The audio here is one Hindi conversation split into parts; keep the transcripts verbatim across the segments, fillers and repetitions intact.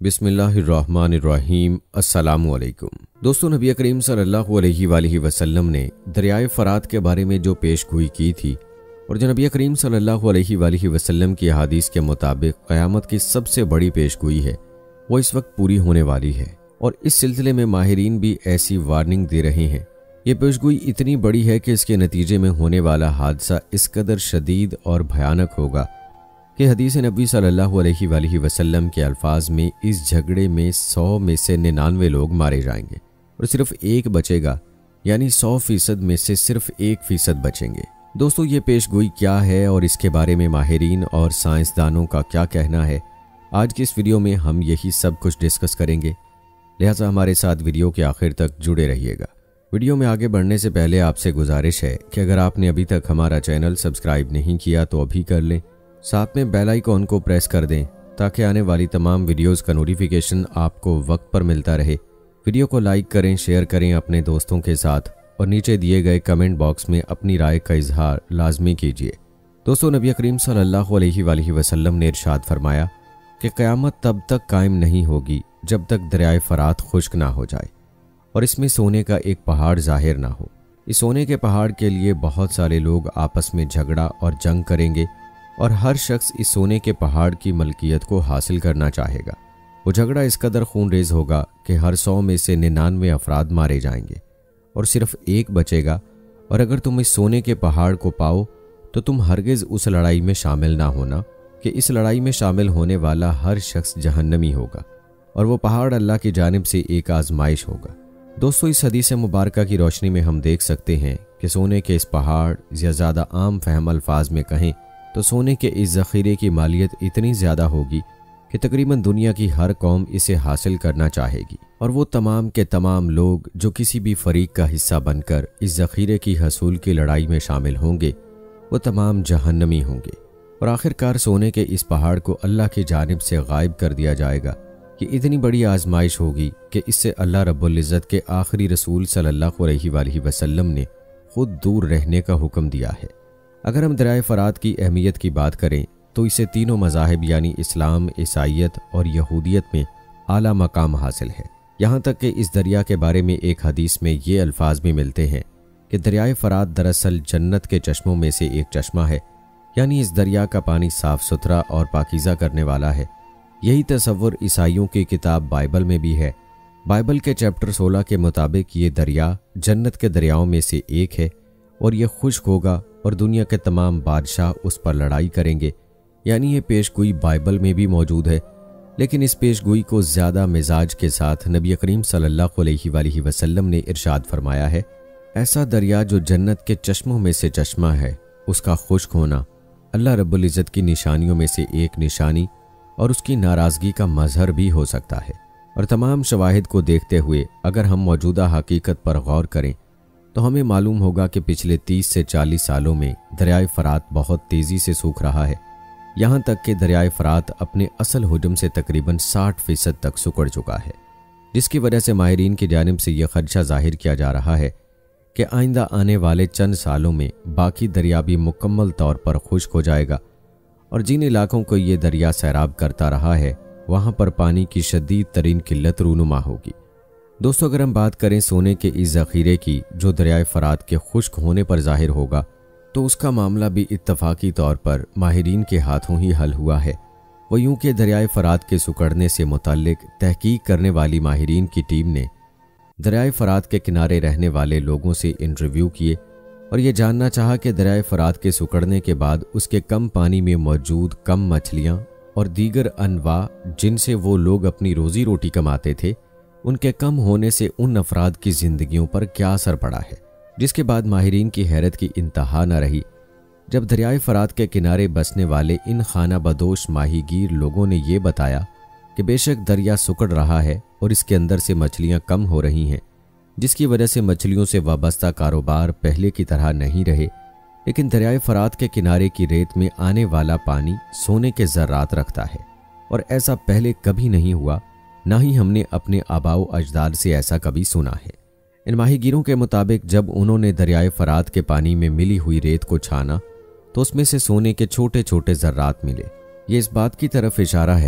बिस्मिल्लाहिर्रहमानिर्रहीम। अस्सलामु अलैकुम। दोस्तों, नबी करीम सल्लल्लाहु अलैहि वसल्लम ने दरियाए फ़रात के बारे में जो पेशगोई की थी और जो नबी करीम सल्लल्लाहु अलैहि वसल्लम की हदीस के मुताबिक क़यामत की सबसे बड़ी पेशगोई है, वो इस वक्त पूरी होने वाली है। और इस सिलसिले में माहिरीन भी ऐसी वार्निंग दे रहे हैं। ये पेशगोई इतनी बड़ी है कि इसके नतीजे में होने वाला हादसा इस कदर शदीद और भयानक होगा कि हदीस नबी सल्लल्लाहु अलैहि वसल्लम के अल्फाज में इस झगड़े में सौ में से निन्यानवे लोग मारे जाएंगे और सिर्फ एक बचेगा, यानी सौ फीसद में से सिर्फ एक फीसद बचेंगे। दोस्तों, ये पेशगोई क्या है और इसके बारे में माहिरीन और साइंसदानों का क्या कहना है, आज की इस वीडियो में हम यही सब कुछ डिस्कस करेंगे। लिहाजा हमारे साथ वीडियो के आखिर तक जुड़े रहिएगा। वीडियो में आगे बढ़ने से पहले आपसे गुजारिश है कि अगर आपने अभी तक हमारा चैनल सब्सक्राइब नहीं किया तो अभी कर लें, साथ में बेल आइकॉन को प्रेस कर दें ताकि आने वाली तमाम वीडियोस का नोटिफिकेशन आपको वक्त पर मिलता रहे। वीडियो को लाइक करें, शेयर करें अपने दोस्तों के साथ और नीचे दिए गए कमेंट बॉक्स में अपनी राय का इजहार लाजमी कीजिए। दोस्तों, नबी करीम सल्लल्लाहु अलैहि वसल्लम ने इरशाद फरमाया कि क़यामत तब तक कायम नहीं होगी जब तक दरियाए फ़रात खुश्क ना हो जाए और इसमें सोने का एक पहाड़ जाहिर ना हो। इस सोने के पहाड़ के लिए बहुत सारे लोग आपस में झगड़ा और जंग करेंगे और हर शख्स इस सोने के पहाड़ की मलकियत को हासिल करना चाहेगा। वो झगड़ा इस कदर खूनरेज होगा कि हर सौ में से निन्यानवे अफराद मारे जाएंगे और सिर्फ एक बचेगा। और अगर तुम इस सोने के पहाड़ को पाओ तो तुम हरगिज़ उस लड़ाई में शामिल ना होना कि इस लड़ाई में शामिल होने वाला हर शख्स जहन्नमी होगा और वो पहाड़ अल्लाह की जानिब से एक आजमाइश होगा। दोस्तों, इस हदीस मुबारक की रोशनी में हम देख सकते हैं कि सोने के इस पहाड़ या ज़्यादा आम फहम अल्फाज में कहें तो सोने के इस ज़ख़ीरे की मालियत इतनी ज़्यादा होगी कि तकरीबन दुनिया की हर कौम इसे हासिल करना चाहेगी और वो तमाम के तमाम लोग जो किसी भी फरीक का हिस्सा बनकर इस ज़ख़ीरे की हसूल की लड़ाई में शामिल होंगे वो तमाम जहन्नमी होंगे और आखिरकार सोने के इस पहाड़ को अल्लाह की जानिब से गायब कर दिया जाएगा कि इतनी बड़ी आजमाइश होगी कि इससे अल्लाह रब्बुल इज़्ज़त के आखिरी रसूल सल्लल्लाहु अलैहि वसल्लम ने खुद दूर रहने का हुक्म दिया है। अगर हम दरियाए फ़रात की अहमियत की बात करें तो इसे तीनों मज़ाहिब यानी इस्लाम, ईसाईयत और यहूदियत में आला मकाम हासिल है। यहाँ तक कि इस दरिया के बारे में एक हदीस में ये अल्फाज भी मिलते हैं कि दरियाए फ़रात दरअसल जन्नत के चश्मों में से एक चश्मा है, यानी इस दरिया का पानी साफ़ सुथरा और पाकीज़ा करने वाला है। यही तसव्वुर ईसाइयों की किताब बाइबल में भी है। बाइबल के चैप्टर सोलह के मुताबिक ये दरिया जन्नत के दरियाओं में से एक है और ये खुश्क होगा और दुनिया के तमाम बादशाह उस पर लड़ाई करेंगे, यानी ये पेशगोई बाइबल में भी मौजूद है। लेकिन इस पेशगोई को ज़्यादा मिजाज के साथ नबी करीम सल्लल्लाहु अलैहि वसल्लम ने इरशाद फरमाया है, ऐसा दरिया जो जन्नत के चश्मों में से चश्मा है, उसका खुश्क होना अल्लाह रब्बुल इज़्ज़त की निशानियों में से एक निशानी और उसकी नाराज़गी का मजहर भी हो सकता है। और तमाम शवाहिद को देखते हुए अगर हम मौजूदा हकीकत पर गौर करें तो हमें मालूम होगा कि पिछले तीस से चालीस सालों में दरियाए फ़रात बहुत तेज़ी से सूख रहा है। यहाँ तक कि दरियाए फ़रात अपने असल हुजम से तकरीबन साठ फीसद तक सुकड़ चुका है, जिसकी वजह से माहिरीन की जानिब से यह खदशा जाहिर किया जा रहा है कि आइंदा आने वाले चंद सालों में बाकी दरिया भी मुकम्मल तौर पर खुश्क हो जाएगा और जिन इलाकों को ये दरिया सैराब करता रहा है वहाँ पर पानी की शदीद तरीन किल्लत रूनुमा होगी। दोस्तों, अगर हम बात करें सोने के इस ज़ख़ीरे की जो दरियाए फ़रात के खुश्क होने पर ज़ाहिर होगा तो उसका मामला भी इत्तफ़ाक़ी तौर पर माहिरीन के हाथों ही हल हुआ है। वो यूँ कि दरियाए फ़रात के सुकड़ने से मुतल्लिक़ तहक़ीक़ करने वाली माहिरीन की टीम ने दरियाए फ़रात के किनारे रहने वाले लोगों से इंटरव्यू किए और ये जानना चाहा कि दरियाए फ़रात के सुकड़ने के बाद उसके कम पानी में मौजूद कम मछलियाँ और दीगर अनवा जिनसे वो लोग अपनी रोज़ी रोटी कमाते थे, उनके कम होने से उन अफराद की ज़िंदगियों पर क्या असर पड़ा है। जिसके बाद माहिरीन की हैरत की इंतहा न रही जब दरियाए फ़रात के किनारे बसने वाले इन खाना बदोश माहीगीर लोगों ने ये बताया कि बेशक दरिया सुकड़ रहा है और इसके अंदर से मछलियाँ कम हो रही हैं, जिसकी वजह से मछलियों से वाबस्ता कारोबार पहले की तरह नहीं रहे, लेकिन दरियाए फ़रात के किनारे की रेत में आने वाला पानी सोने के ज़र्रात रखता है और ऐसा पहले कभी नहीं हुआ, ना ही हमने अपने आबाओ अजदाद से ऐसा कभी सुना है। इन माहीगीरों के मुताबिक जब उन्होंने दरियाए फ़रात के पानी में मिली हुई रेत को छाना तो उसमें से सोने के छोटे छोटे ज़र्रात मिले। ये इस बात की तरफ इशारा है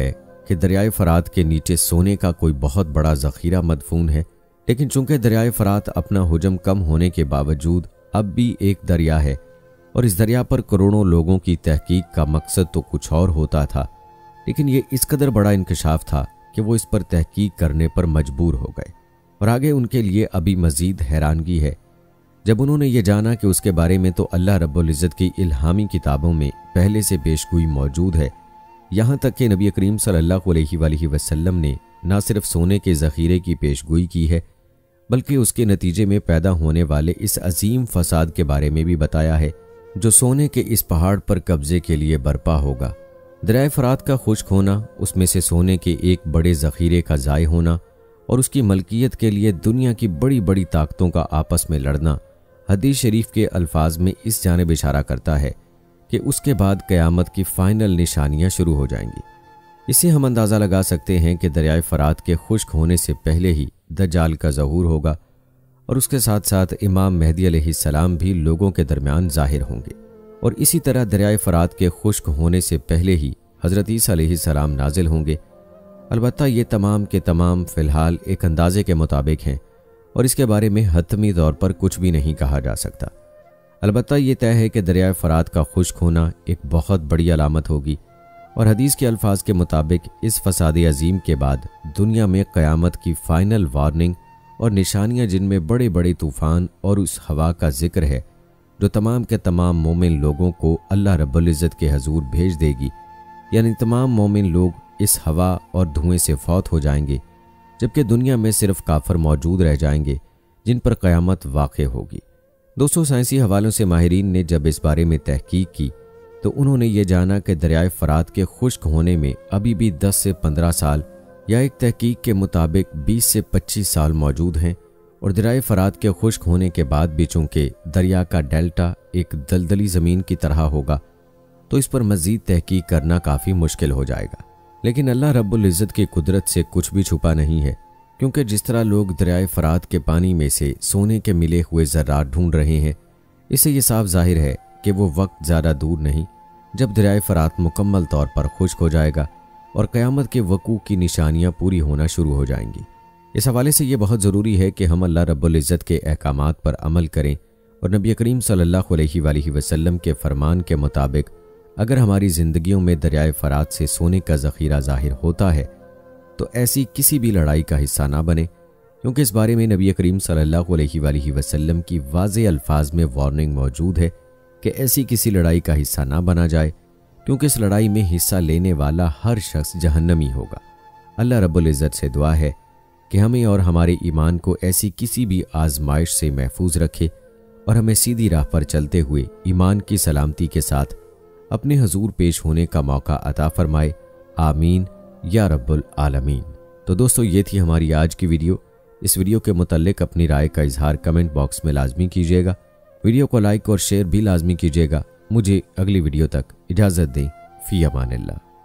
कि दरियाए फरात के नीचे सोने का कोई बहुत बड़ा ज़ख़ीरा मदफून है, लेकिन चूंकि दरियाए फरात अपना हुजम कम होने के बावजूद अब भी एक दरिया है और इस दरिया पर करोड़ों लोगों की तहकीक का मकसद तो कुछ और होता था, लेकिन ये इस कदर बड़ा इंकशाफ था कि वो इस पर तहकीक करने पर मजबूर हो गए। और आगे उनके लिए अभी मज़ीद हैरानगी है जब उन्होंने ये जाना कि उसके बारे में तो अल्लाह रब्बुल इज़्ज़त की इल्हामी किताबों में पहले से पेशगोई मौजूद है। यहाँ तक कि नबी करीम सल्लल्लाहु अलैहि वसल्लम ने न सिर्फ सोने के ज़ख़ीरे की पेशगोई की है, बल्कि उसके नतीजे में पैदा होने वाले इस अजीम फसाद के बारे में भी बताया है जो सोने के इस पहाड़ पर कब्जे के लिए बर्पा होगा। दरियाए फरात का खुश्क होना, उसमें से सोने के एक बड़े ज़ख़ीरे का ज़ाय होना और उसकी मलकियत के लिए दुनिया की बड़ी बड़ी ताकतों का आपस में लड़ना हदीस शरीफ के अल्फाज में इस जानिब इशारा करता है कि उसके बाद क़यामत की फ़ाइनल निशानियां शुरू हो जाएंगी। इससे हम अंदाज़ा लगा सकते हैं कि दरियाए फरात के खुश्क होने से पहले ही दज्जाल का ज़हूर होगा और उसके साथ साथ इमाम मेहदी अलैहिस्सलाम भी लोगों के दरमियान ज़ाहिर होंगे। और इसी तरह दरियाए फरात के खुश्क होने से पहले ही हज़रत ईसा अलैहिस्सलाम नाजिल होंगे। अलबत्ता ये तमाम के तमाम फ़िलहाल एक अंदाज़े के मुताबिक हैं और इसके बारे में हतमी तौर पर कुछ भी नहीं कहा जा सकता। अलबत्ता ये तय है कि दरियाए फरात का खुश्क होना एक बहुत बड़ी अलामत होगी और हदीस के अल्फाज के मुताबिक इस फसाद अजीम के बाद दुनिया में क़यामत की फ़ाइनल वार्निंग और निशानियां, जिनमें बड़े बड़े तूफ़ान और उस हवा का जिक्र है जो तमाम के तमाम मोमिन लोगों को अल्लाह रब्बुल इज़्ज़त के हजूर भेज देगी। यानी तमाम मोमिन लोग इस हवा और धुएं से फौत हो जाएंगे, जबकि दुनिया में सिर्फ काफिर मौजूद रह जाएंगे जिन पर क़यामत वाक़े होगी। दोस्तों, साइंसी हवालों से माहिरीन ने जब इस बारे में तहकीक की तो उन्होंने ये जाना कि दरियाए फरात के खुश्क होने में अभी भी दस से पंद्रह साल या एक तहकीक के मुताबिक बीस से पच्चीस साल मौजूद हैं और दरियाए फरात के खुश्क होने के बाद भी चूँकि दरिया का डेल्टा एक दलदली ज़मीन की तरह होगा तो इस पर मज़ीद तहकीक करना काफ़ी मुश्किल हो जाएगा। लेकिन अल्लाह रब्बुल इज़्ज़त की कुदरत से कुछ भी छुपा नहीं है, क्योंकि जिस तरह लोग दरियाए फरात के पानी में से सोने के मिले हुए ज़र्रात ढूंढ रहे हैं, इससे ये साफ जाहिर है कि वो वक्त ज़्यादा दूर नहीं जब दरियाए फरात मुकम्मल तौर पर खुश्क हो जाएगा और क़यामत के वकूअ की निशानियां पूरी होना शुरू हो जाएंगी। इस हवाले से ये बहुत ज़रूरी है कि हम अल्लाह रब्बुल इज़्ज़त के अहकामात पर अमल करें और नबी करीम सल्लल्लाहु अलैहि वसल्लम के फरमान के मुताबिक अगर हमारी ज़िंदगियों में दरियाए फरात से सोने का ज़ख़ीरा ज़ाहिर होता है तो ऐसी किसी भी लड़ाई का हिस्सा ना बने, क्योंकि इस बारे में नबी करीम सल्लल्लाहु अलैहि वसल्लम की वाज़ेह अल्फाज में वार्निंग मौजूद है कि ऐसी किसी लड़ाई का हिस्सा ना बना जाए, क्योंकि इस लड़ाई में हिस्सा लेने वाला हर शख्स जहन्नमी होगा। अल्लाह रब्बुल इज़्ज़त से दुआ है कि हमें और हमारे ईमान को ऐसी किसी भी आजमाइश से महफूज रखे और हमें सीधी राह पर चलते हुए ईमान की सलामती के साथ अपने हजूर पेश होने का मौका अता फरमाए। आमीन या रब्बुल आलमीन। तो दोस्तों, ये थी हमारी आज की वीडियो। इस वीडियो के मुतल्लिक अपनी राय का इजहार कमेंट बॉक्स में लाजमी कीजिएगा। वीडियो को लाइक और शेयर भी लाजमी कीजिएगा। मुझे अगली वीडियो तक इजाज़त दें। फ़ी अमानिल्लाह।